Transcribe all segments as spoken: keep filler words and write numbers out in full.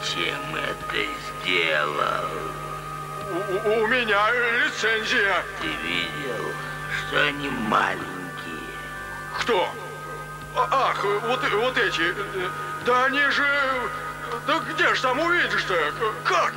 зачем это сделал? У, у меня лицензия. Ты видел, что они маленькие? Кто? Ах, вот, вот эти. Да они же... Да где ж там увидишь-то? Как?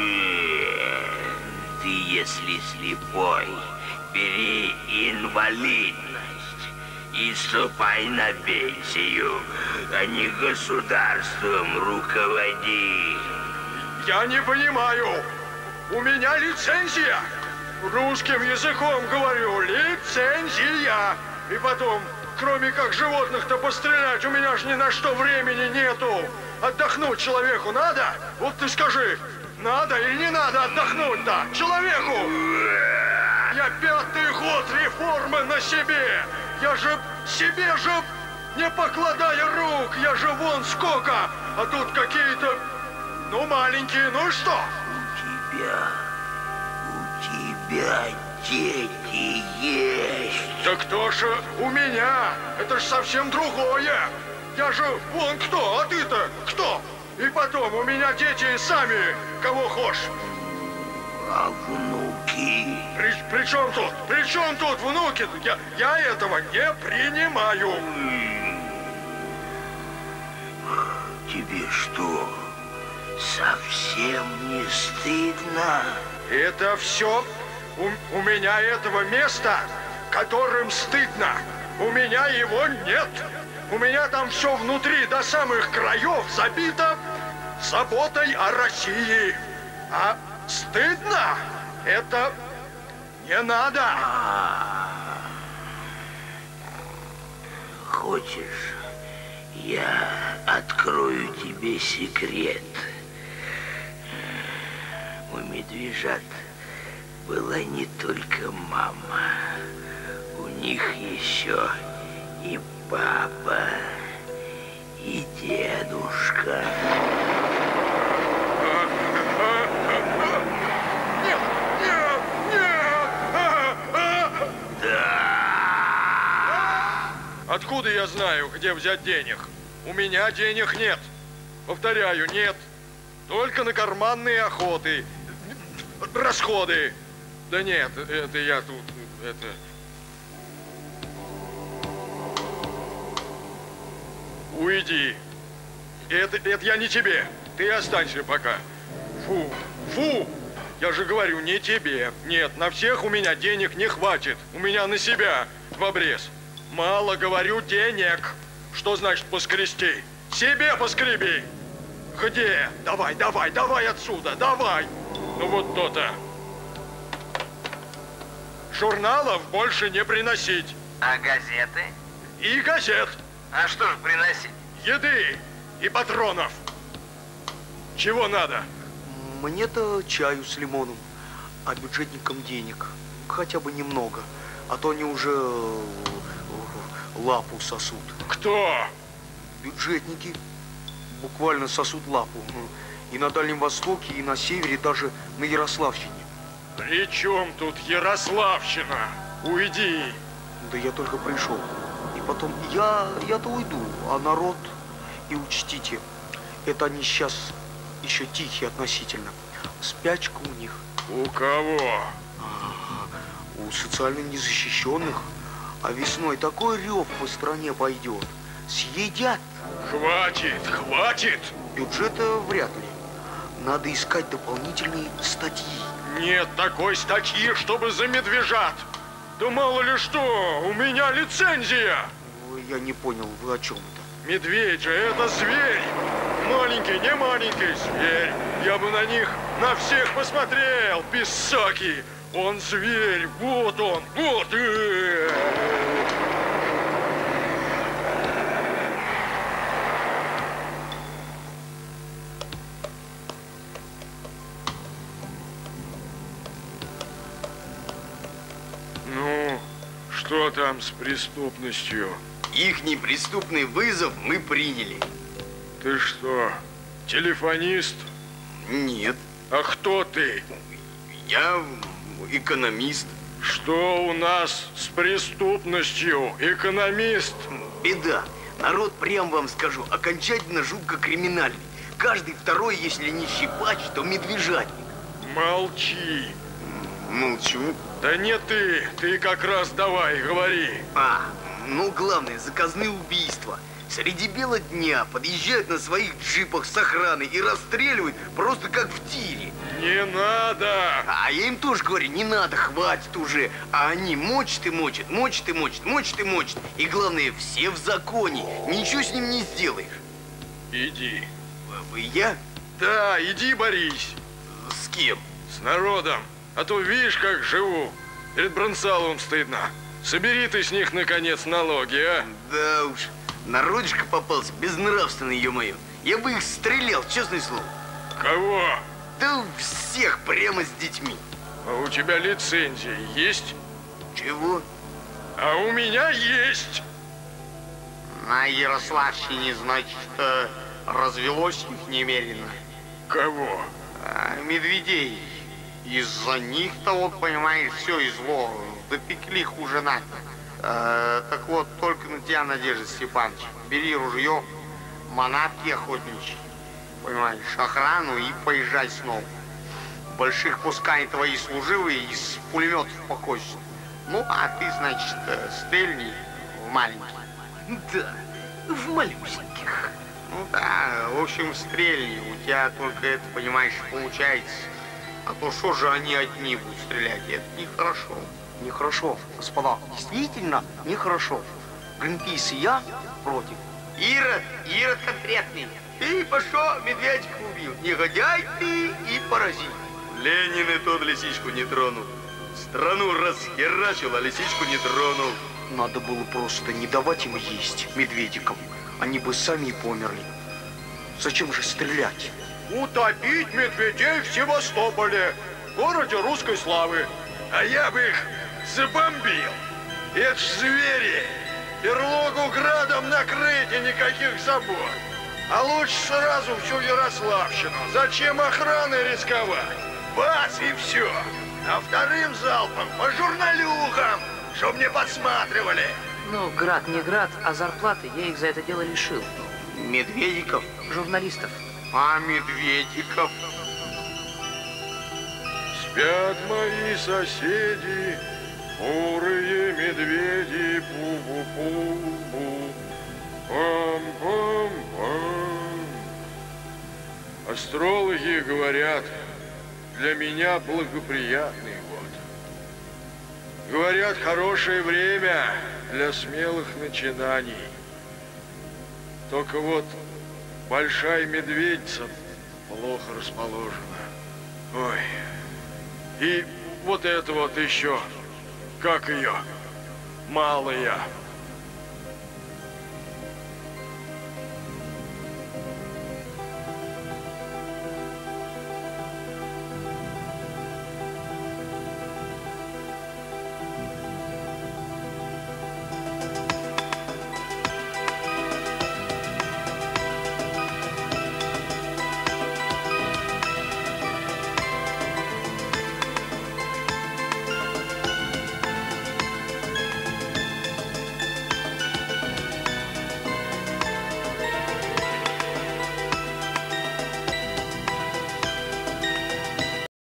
Ты, если слепой, бери инвалидность и ступай на пенсию, а не государством руководи. Я не понимаю. У меня лицензия. Русским языком говорю. Лицензия. И потом, кроме как животных-то пострелять, у меня ж ни на что времени нету. Отдохнуть человеку надо? Вот ты скажи, надо или не надо отдохнуть-то человеку? Я пятый год реформы на себе. Я же себе же, не покладая рук, я же вон сколько. А тут какие-то, ну, маленькие, ну и что? У тебя, у тебя дети есть. Да кто же у меня? Это ж совсем другое. Я же вон кто, а ты-то кто? И потом, у меня дети сами, кого хочешь. А внуки? При, при чем тут? При чем тут внуки? Я, я этого не принимаю. Тебе что, совсем не стыдно? Это все у, у меня этого места, которым стыдно. У меня его нет. У меня там все внутри до самых краев забито заботой о России. А стыдно? Это не надо. Хочешь, я открою тебе секрет? У медвежат была не только мама. У них еще и папа, и дедушка. Нет, нет, нет! Да! Откуда я знаю, где взять денег? У меня денег нет. Повторяю, нет. Только на карманные охоты. Расходы. Да нет, это я тут, это... Уйди. Это, это я не тебе. Ты останься пока. Фу, фу. Я же говорю, не тебе. Нет, на всех у меня денег не хватит. У меня на себя в обрез. Мало, говорю, денег. Что значит поскрести? Себе поскреби. Где? Давай, давай, давай отсюда, давай. Ну вот то-то. Журналов больше не приносить. А газеты? И газет. А что же приносить? Еды и патронов. Чего надо? Мне-то чаю с лимоном, а бюджетникам денег. Хотя бы немного, а то они уже лапу сосут. Кто? Бюджетники буквально сосут лапу. И на Дальнем Востоке, и на севере, даже на Ярославщине. При чем тут Ярославщина? Уйди. Да я только пришел. И потом, я, я-то уйду, а народ, и учтите, это они сейчас еще тихие относительно. Спячка у них. У кого? Ага, у социально незащищенных. А весной такой рев по стране пойдет. Съедят. Хватит, хватит. Бюджета вряд ли. Надо искать дополнительные статьи. Нет такой статьи, чтобы за медвежат. Да мало ли что, у меня лицензия. Я не понял, вы о чем это? Медведь же это зверь. Маленький, не маленький, зверь. Я бы на них, на всех посмотрел, писаки. Он зверь, вот он, вот. Ну, что там с преступностью? Ихний преступный вызов мы приняли. Ты что, телефонист? Нет. А кто ты? Я экономист. Что у нас с преступностью, экономист? Беда. Народ, прям вам скажу, окончательно жутко криминальный. каждый второй, если не щипач, то медвежатник. Молчи. Молчу. Да не ты, ты как раз давай, говори. А, ну главное, заказные убийства. Среди бела дня подъезжают на своих джипах с охраной и расстреливают просто как в тире. Не надо. А я им тоже говорю, не надо, хватит уже. А они мочат и мочат, мочат и мочат, мочат и мочат. И главное, все в законе. Ничего с ним не сделаешь. Иди. Вы я? Да, иди борись. С кем? С народом. А то видишь, как живу. Перед Бронцаловым стыдно. Собери ты с них, наконец, налоги, а? Да уж. Народишко попался, безнравственный, ё-моё. Я бы их стрелял, честное слово. Кого? Да всех прямо с детьми. А у тебя лицензия есть? Чего? А у меня есть. На Ярославщине, значит, э, развелось их немерено. Кого? А, медведей. Из-за них-то, вот, понимаешь, все и зло. Допекли хуже на. Э, так вот, только на тебя, Надежда Степанович. Бери ружье, манатки охотничьи, понимаешь, охрану и поезжай снова. Больших пускай твои служивые из пулеметов покосят. Ну, а ты, значит, стрельни в маленький. Да, в малюсеньких. Ну да, в общем, стрельни. У тебя только это, понимаешь, получается. А то что же они одни будут стрелять? Это нехорошо. Нехорошо, господа. Действительно нехорошо. Гринпис и я против. Ирод, Ирод конкретный. Ты пошел, медведика убил. Негодяй ты и паразит. Ленин и тот лисичку не тронул. Страну расхерачил, а лисичку не тронул. Надо было просто не давать им есть, медведикам. Они бы сами и померли. Зачем же стрелять? Утопить медведей в Севастополе, городе русской славы. А я бы их забомбил. Это ж звери. Берлогу градом накрыть и никаких забот. А лучше сразу всю Ярославщину. Зачем охраной рисковать? Бац и все. А вторым залпом по журналюхам, чтоб не подсматривали. Ну, град не град, а зарплаты я их за это дело лишил. Медведиков? Журналистов. А медведиков? Спят мои соседи, бурые медведи, пу-пу-пу-пу, пам-пам-пам. Астрологи говорят, для меня благоприятный год. Говорят, хорошее время для смелых начинаний. Только вот большая медведица плохо расположена. Ой. И вот это вот еще, как ее, малая.